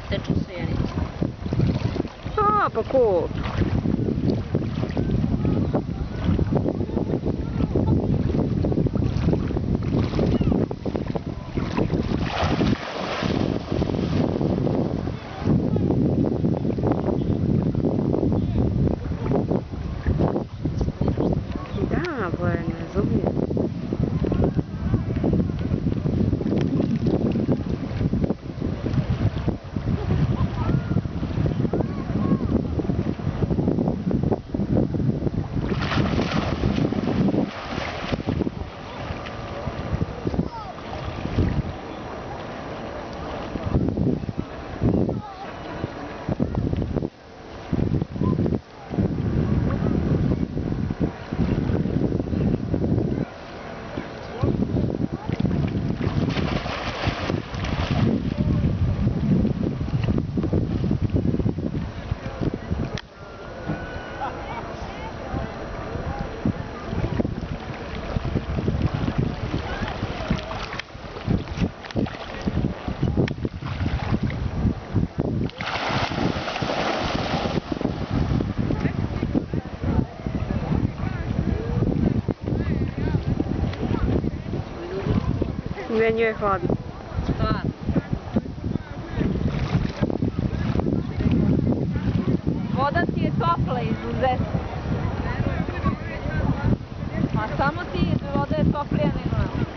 teče Sjenica. A, pa cool. Da, Bojana, razumije. Meni je hladno. Stvarno. Voda ti je topla izuzetno. A samo ti voda je toplija nego nama.